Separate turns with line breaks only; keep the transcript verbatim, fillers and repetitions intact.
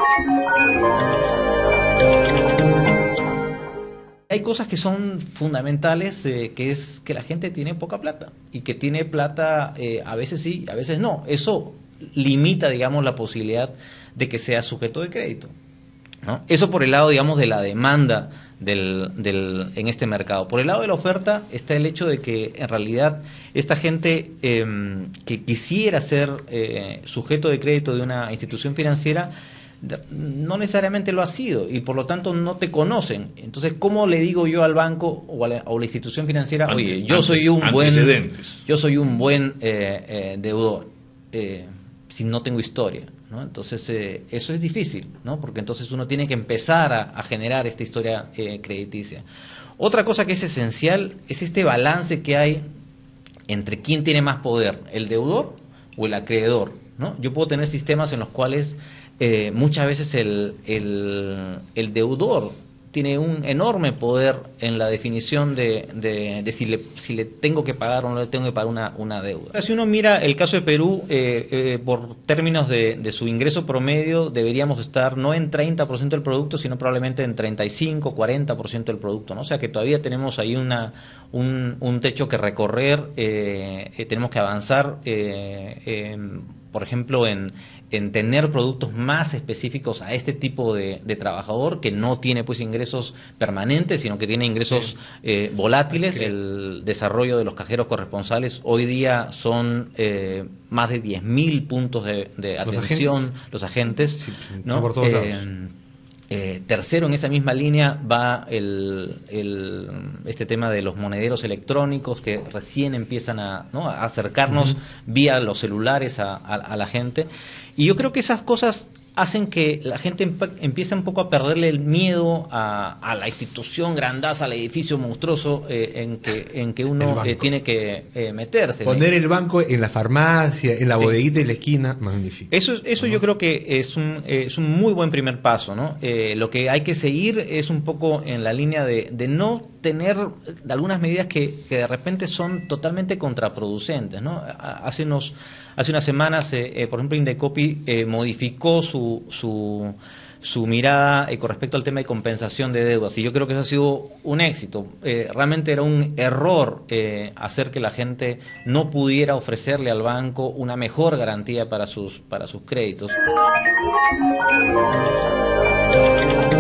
Hay cosas que son fundamentales, eh, que es que la gente tiene poca plata y que tiene plata eh, a veces sí, a veces no. Eso limita, digamos, la posibilidad de que sea sujeto de crédito, ¿no? Eso por el lado, digamos, de la demanda del, del, en este mercado. Por el lado de la oferta está el hecho de que en realidad esta gente eh, que quisiera ser eh, sujeto de crédito de una institución financiera no necesariamente lo ha sido y por lo tanto no te conocen. Entonces, ¿cómo le digo yo al banco o a la, o la institución financiera,
Ante,
oye, yo
antes,
soy un buen yo soy un buen eh, eh, deudor, eh, si no tengo historia, ¿no? Entonces, eh, eso es difícil, ¿no? Porque entonces uno tiene que empezar a, a generar esta historia eh, crediticia. Otra cosa que es esencial es este balance que hay entre quién tiene más poder, el deudor o el acreedor, ¿no? Yo puedo tener sistemas en los cuales Eh, muchas veces el, el, el deudor tiene un enorme poder en la definición de, de, de si, le, si le tengo que pagar o no le tengo que pagar una, una deuda. Si uno mira el caso de Perú, eh, eh, por términos de, de su ingreso promedio, deberíamos estar no en treinta por ciento del producto, sino probablemente en treinta y cinco, cuarenta por ciento del producto, ¿no? O sea que todavía tenemos ahí una, un, un techo que recorrer, eh, eh, tenemos que avanzar, eh, eh, por ejemplo, en en tener productos más específicos a este tipo de, de trabajador que no tiene pues ingresos permanentes, sino que tiene ingresos sí. eh, volátiles. Okay. El desarrollo de los cajeros corresponsales hoy día son eh, más de diez mil puntos de, de ¿Los atención, agentes? los agentes, sí, ¿no? Por todos eh, lados. Eh, tercero, en esa misma línea va el, el, este tema de los monederos electrónicos que recién empiezan a, ¿no? a acercarnos uh-huh. vía los celulares a, a, a la gente. Y yo creo que esas cosas hacen que la gente empiece un poco a perderle el miedo a, a la institución grandaza, al edificio monstruoso eh, en que en que uno eh, tiene que eh, meterse.
Poner el banco en la farmacia, en la sí. bodeguita de la esquina, magnífico.
Eso, eso ¿no? yo creo que es un, eh, es un muy buen primer paso, ¿no? Eh, lo que hay que seguir es un poco en la línea de, de no tener algunas medidas que, que de repente son totalmente contraproducentes, ¿no? Hace unos Hace unas semanas, eh, eh, por ejemplo, Indecopi eh, modificó su, su, su mirada eh, con respecto al tema de compensación de deudas, y yo creo que eso ha sido un éxito. Eh, realmente era un error eh, hacer que la gente no pudiera ofrecerle al banco una mejor garantía para sus, para sus créditos.